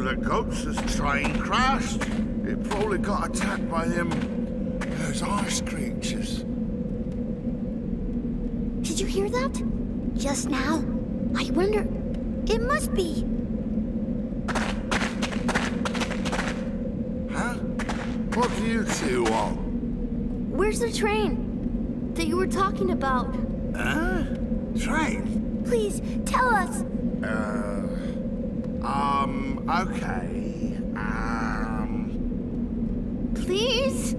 the goats, this train crashed. It probably got attacked by those ice creatures. Did you hear that? Just now? I wonder... It must be... Huh? What do you two want? Where's the train that you were talking about? Huh? Train? Please, tell us. Okay. Please?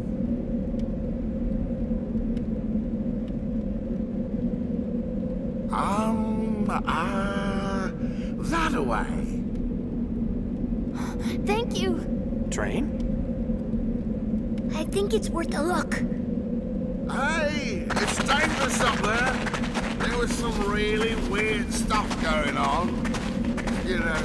That away. Thank you. Train? I think it's worth a look. Hey, it's dangerous up there. There was some really weird stuff going on. You know.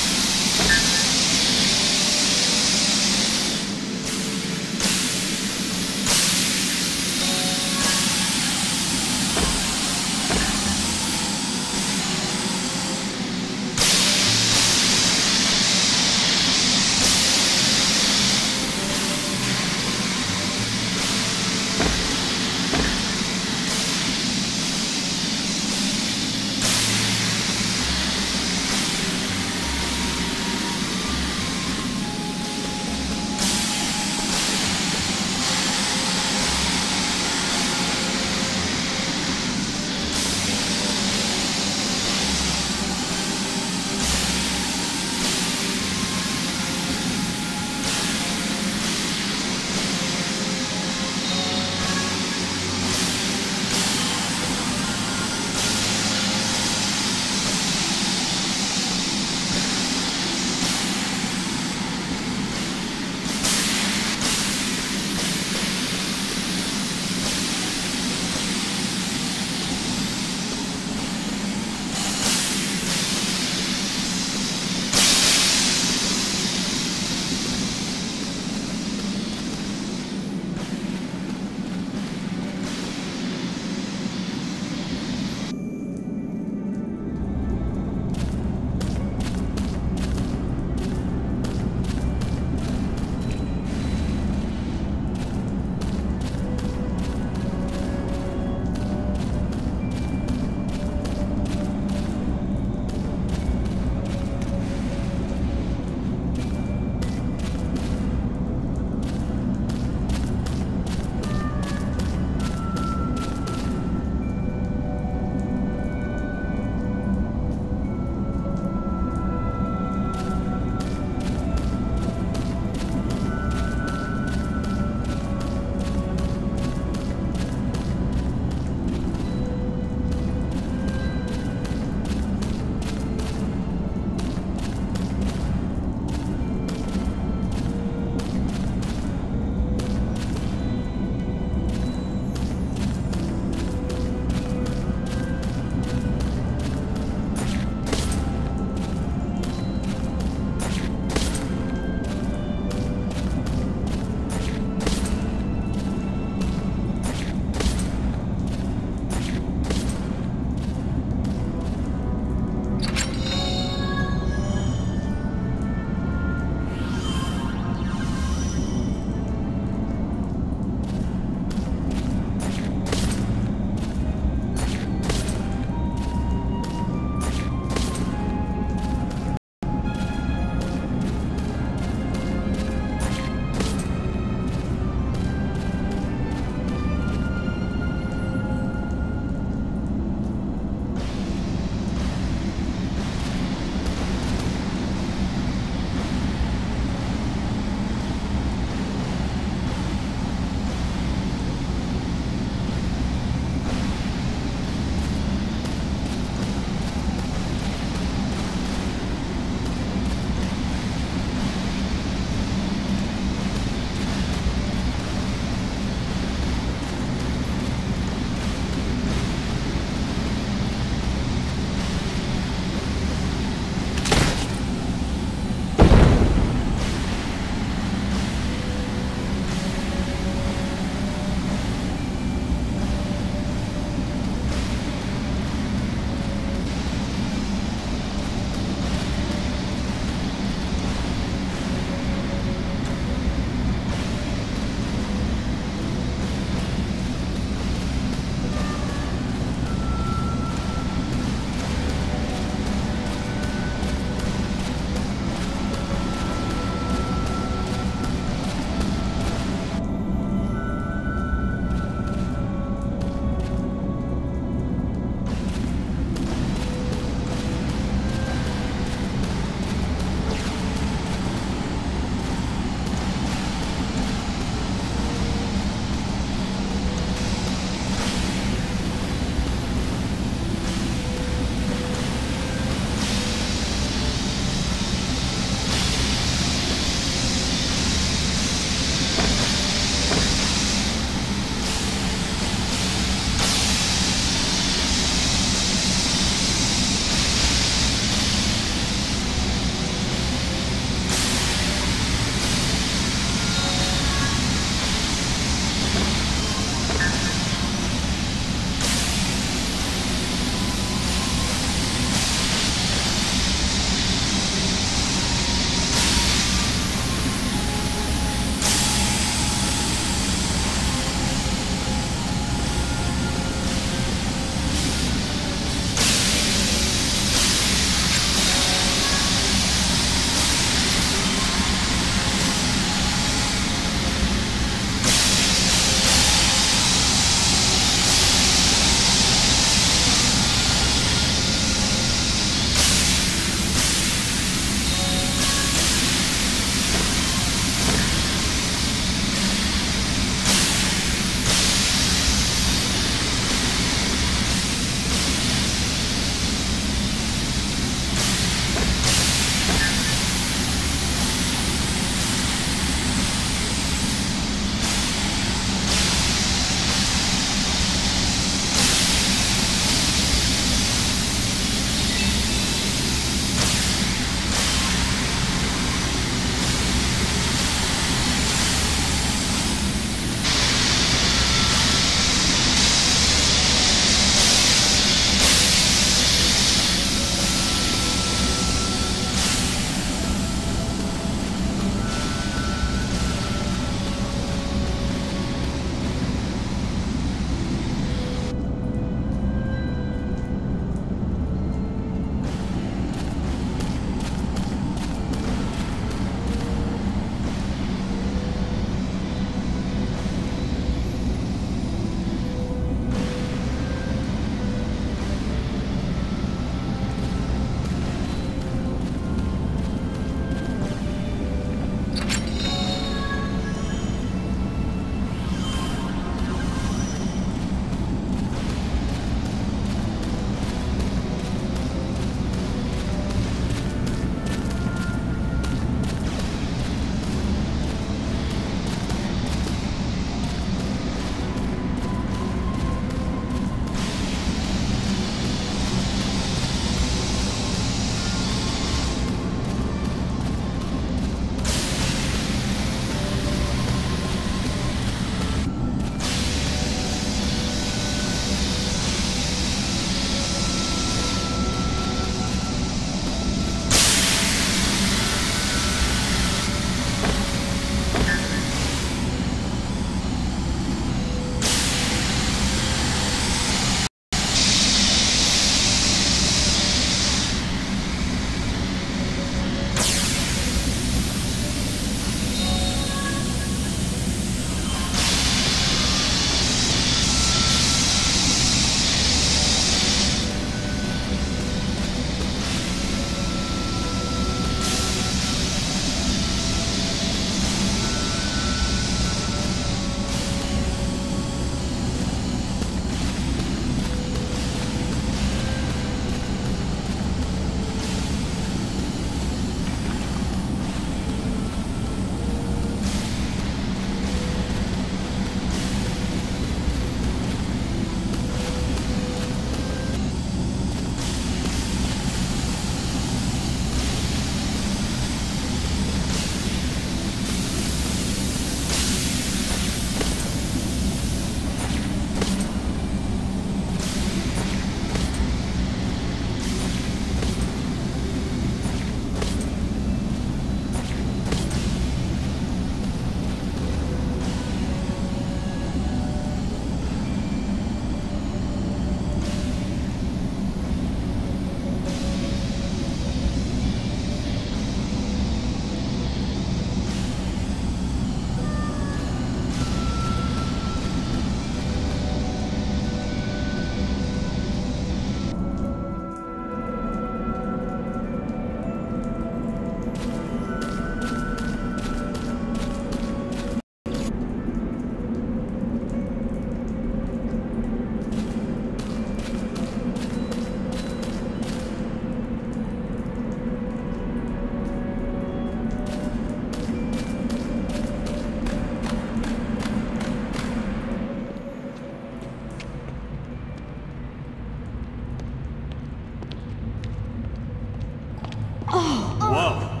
Whoa.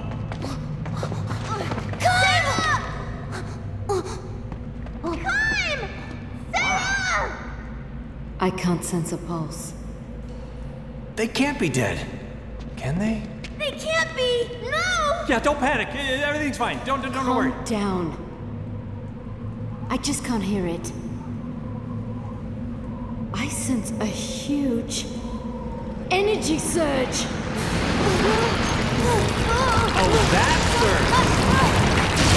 I can't sense a pulse. They can't be dead. Can they? They can't be! No! Yeah, don't panic. Everything's fine. Don't worry. Calm down. I just can't hear it. I sense a huge energy surge. Oh, that's her.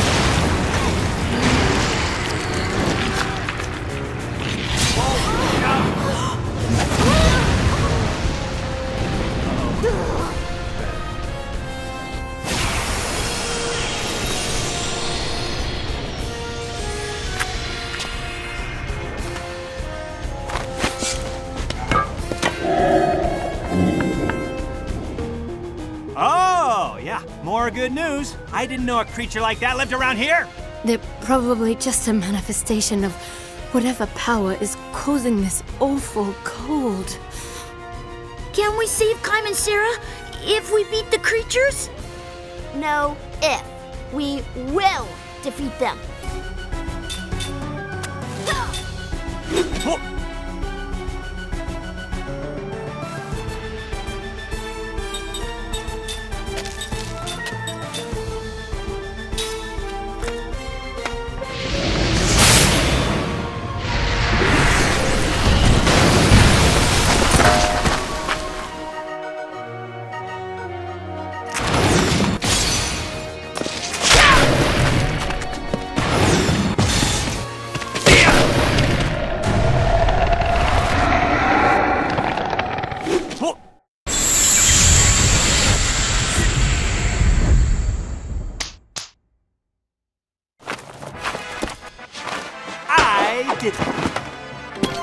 Oh, yeah. More good news. I didn't know a creature like that lived around here. They're probably just a manifestation of whatever power is causing this awful cold. Can we save Kaim and Sarah if we beat the creatures? No, if. We will defeat them. Whoa. I did it.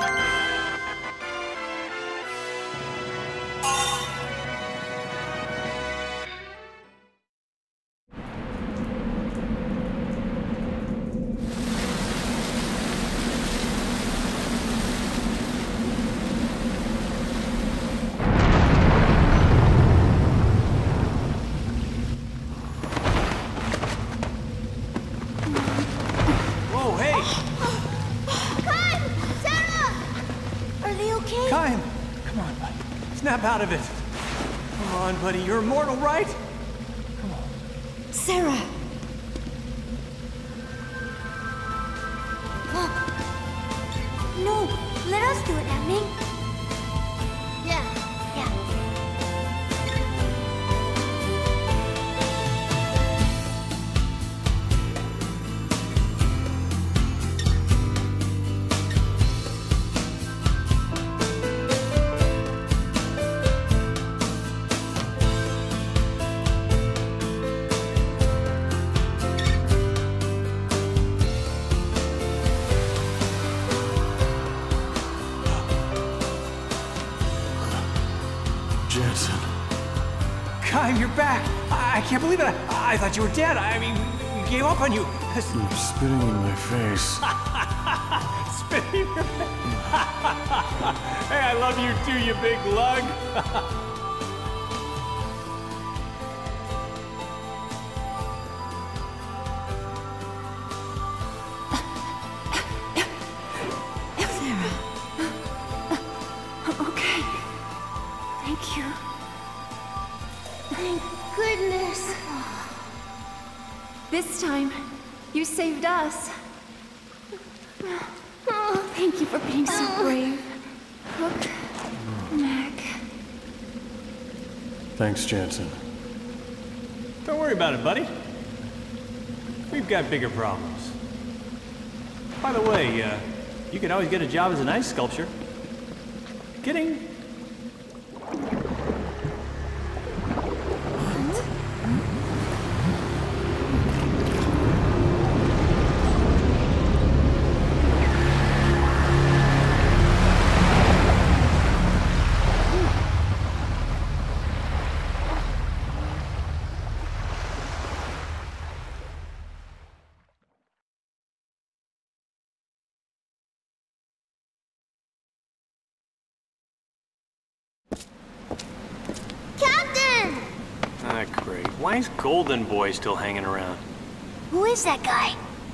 Whoa, hey! Kaim! Sarah! Are they okay? Kaim! Come on, buddy. Snap out of it. Come on, buddy. You're immortal, right? Sarah! No, let us do it, Emmy. Yeah. Jensen. Kaim, you're back. I can't believe it. I thought you were dead. I mean, we gave up on you. You're spitting in my face. Spitting. Hey, I love you too, you big lug. Okay. Thank you. Thank goodness. This time, you saved us. Thank you for being so brave. Hook, Mac. Thanks, Jensen. Don't worry about it, buddy. We've got bigger problems. By the way, you can always get a job as an ice sculptor. Kidding. Why is Golden Boy still hanging around? Who is that guy?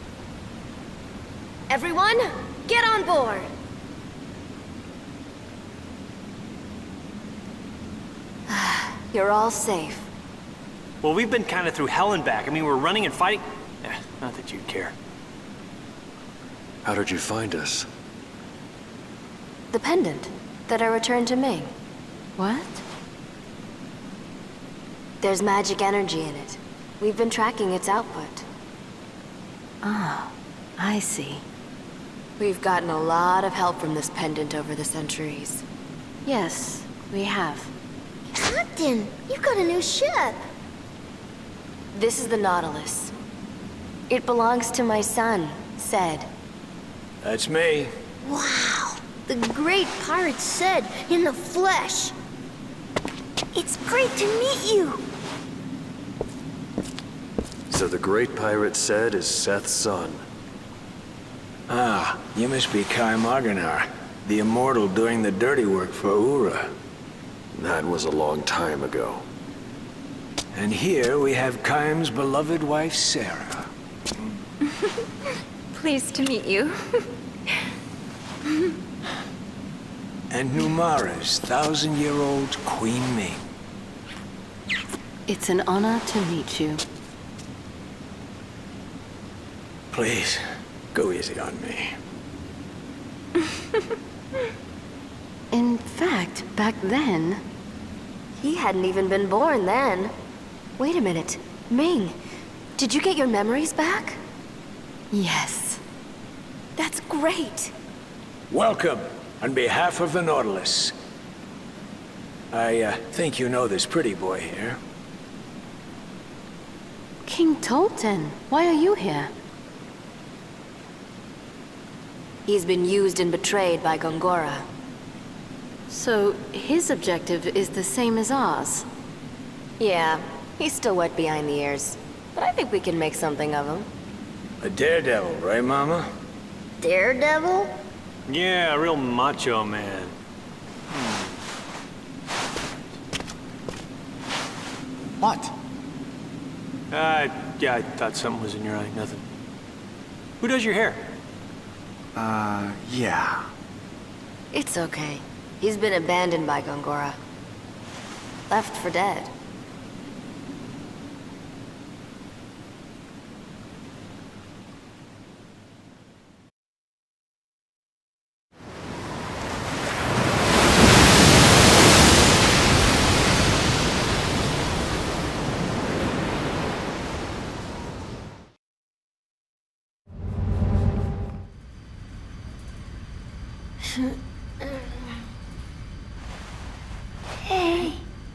Everyone, get on board! You're all safe. Well, we've been kind of through hell and back. I mean, we're running and fighting. Not that you'd care. How did you find us? The pendant that I returned to Ming. What? There's magic energy in it. We've been tracking its output. Ah, I see. We've gotten a lot of help from this pendant over the centuries. Yes, we have. Captain, you've got a new ship. This is the Nautilus. It belongs to my son, Ced. That's me. Wow, the great pirate Ced in the flesh. It's great to meet you. So the great pirate Ced is Seth's son. Ah, you must be Kai Marganar, the immortal doing the dirty work for Ura. That was a long time ago. And here we have Kaim's beloved wife, Sarah. Pleased to meet you. And Numara's 1,000-year-old Queen Ming. It's an honor to meet you. Please, go easy on me. In fact, back then... He hadn't even been born then. Wait a minute. Ming, did you get your memories back? Yes. That's great. Welcome, on behalf of the Nautilus. I think you know this pretty boy here. King Tolten, why are you here? He's been used and betrayed by Gongora. So, his objective is the same as ours? Yeah, he's still wet behind the ears. But I think we can make something of him. A daredevil, right, Mama? Daredevil? Yeah, a real macho man. What? Yeah, I thought something was in your eye. Nothing. Who does your hair? Yeah. It's okay. He's been abandoned by Gongora. Left for dead. Hey.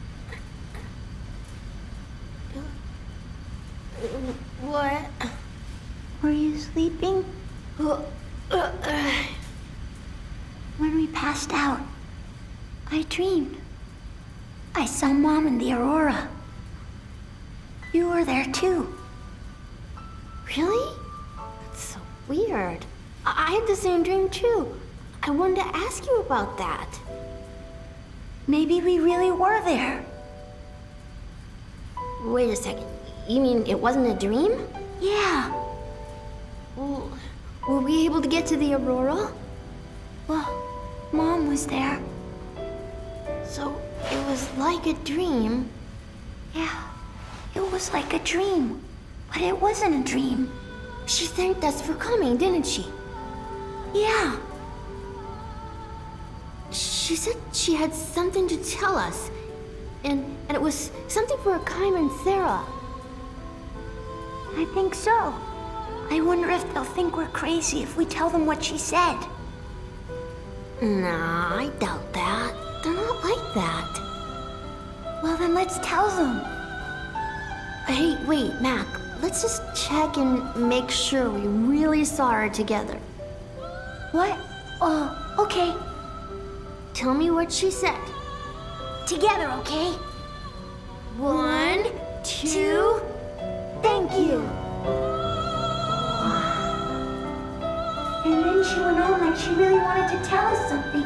What? Were you sleeping? When we passed out, I dreamed. I saw Mom in the Aurora. You were there too. Really? That's so weird. I had the same dream too. I wanted to ask you about that. Maybe we really were there. Wait a second. You mean it wasn't a dream? Yeah. Well, were we able to get to the Aurora? Well, Mom was there. So it was like a dream. Yeah, it was like a dream. But it wasn't a dream. She thanked us for coming, didn't she? Yeah. She said she had something to tell us. And it was something for Kaim and Sarah. I think so. I wonder if they'll think we're crazy if we tell them what she said. Nah, I doubt that. They're not like that. Well, then let's tell them. Hey, wait, Mac. Let's just check and make sure we really saw her together. What? Oh, okay. Tell me what she said. Together, okay? 1, 2, thank you. And then she went on like she really wanted to tell us something.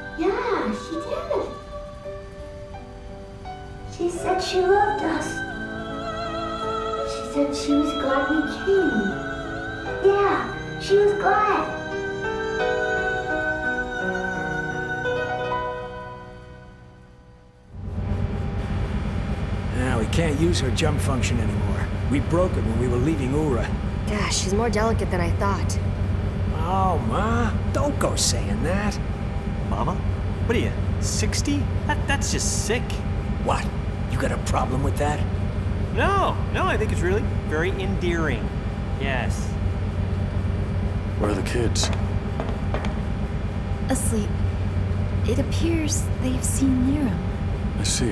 Yeah, she did. She said she loved us. said she was glad we came. Yeah, she was glad. Now, we can't use her jump function anymore. We broke it when we were leaving Ura. Gosh, she's more delicate than I thought. Oh, Ma, don't go saying that. Mama? What are you, 60? That's just sick. What? You got a problem with that? No, I think it's really very endearing. Yes. Where are the kids? Asleep. It appears they've seen Liram. I see.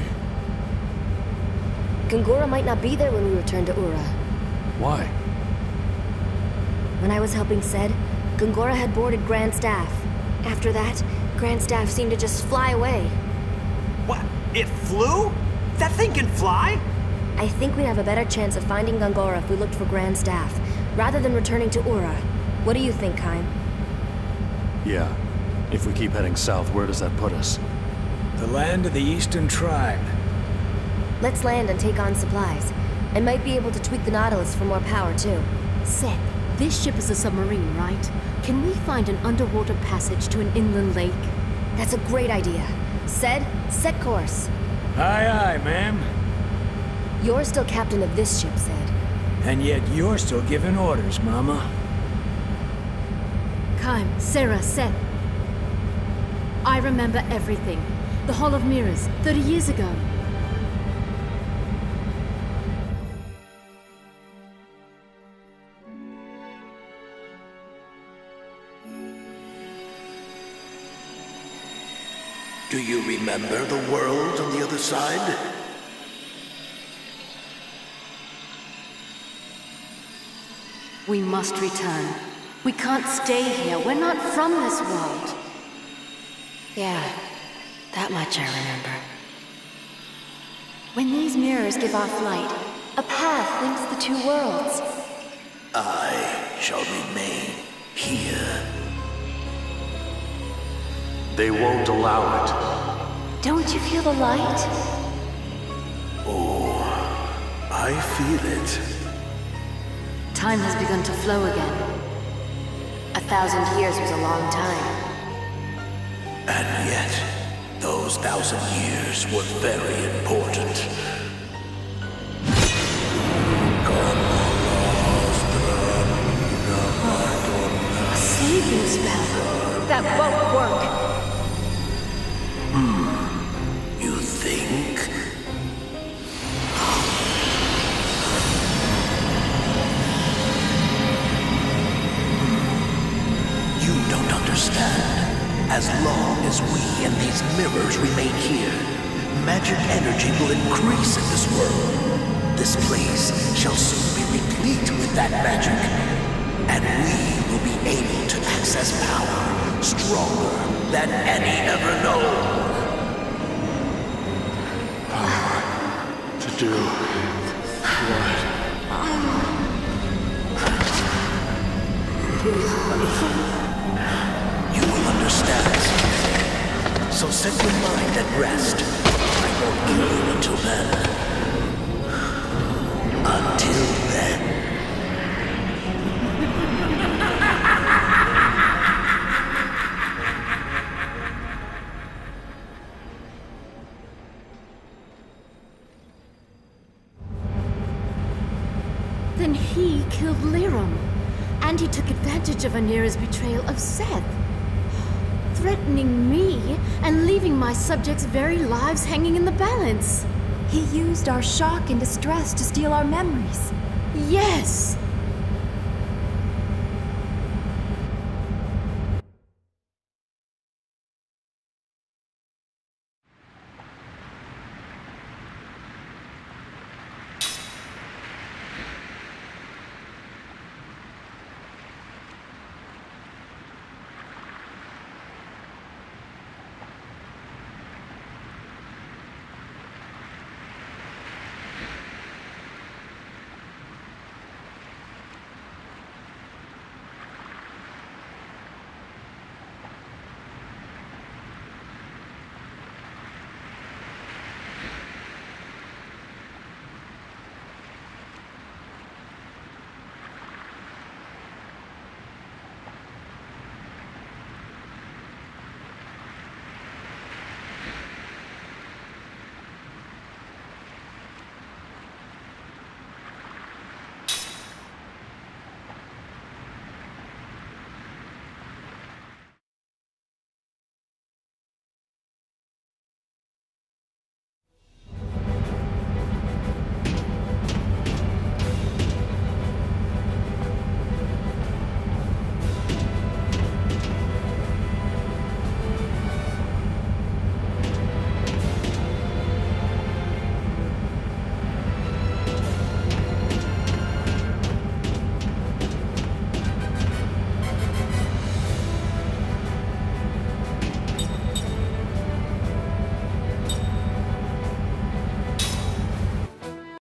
Gungora might not be there when we return to Ura. Why? When I was helping Ced, Gungora had boarded Grand Staff. After that, Grand Staff seemed to just fly away. What? It flew? That thing can fly? I think we'd have a better chance of finding Gungora if we looked for Grand Staff, rather than returning to Ura. What do you think, Kaim? Yeah. If we keep heading south, where does that put us? The land of the Eastern Tribe. Let's land and take on supplies. I might be able to tweak the Nautilus for more power, too. Seth, this ship is a submarine, right? Can we find an underwater passage to an inland lake? That's a great idea. Ced, set course. Aye, aye, ma'am. You're still captain of this ship, Ced. And yet you're still giving orders, Mama. Kaim, Sarah, Seth. I remember everything. The Hall of Mirrors, 30 years ago. Do you remember the world on the other side? We must return. We can't stay here. We're not from this world. Yeah, that much I remember. When these mirrors give off light, a path links the two worlds. I shall remain here. They won't allow it. Don't you feel the light? Oh, I feel it. Time has begun to flow again. 1,000 years was a long time. And yet, those 1,000 years were very important. A sleeping spell. That won't work. You think? You don't understand. As long as we and these mirrors remain here, magic energy will increase in this world. This place shall soon be replete with that magic, and we will be able to access power stronger than any ever known. Power to do what? You will understand. So set your mind at rest. I won't kill you until then. Until then. Then he killed Liram. And he took advantage of Anira's betrayal of Seth. Threatening me and leaving my subjects' very lives hanging in the balance. He used our shock and distress to steal our memories. Yes!